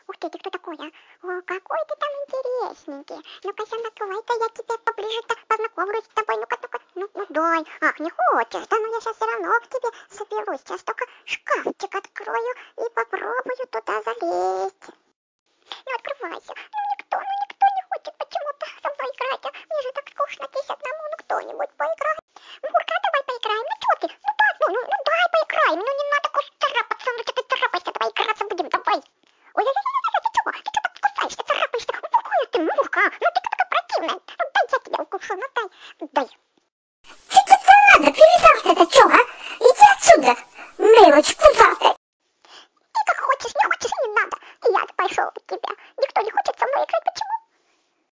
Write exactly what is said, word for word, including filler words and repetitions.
Ух ты, ты кто такой, а? О, какой ты там интересненький. Ну-ка, давай-ка я тебя поближе-то познакомлюсь с тобой. Ну-ка, ну-ка, ну, ну дай. Ах, не хочешь? Да ну я сейчас все равно к тебе соберусь. Сейчас только шкафчик открою и попробую туда залезть. Ну, открывайся. Ну, никто, ну, никто не хочет почему-то со мной играть. А? Мне же так скучно здесь одному. Ну, кто-нибудь поиграет. Мурка, давай поиграем. Ну, что ты? Ну, так, ну, ну, ну, давай поиграем. Ну, не надо царапаться. Ну, что ты царапаешься? Давай играться будем, давай. Ой-ой-ой, ты чего? Ты что так кусаешься, царапаешься? Ну, какая ты мурка? Ну, ты такая противная. Ну, дай я тебя укушу, ну, дай. Дай. Что тут надо? Перезавтра-то чё, а? Иди отсюда, мелочь пузатая. Ты как хочешь, не хочешь, не надо. Я пошел от тебя. Никто не хочет со мной играть. Почему?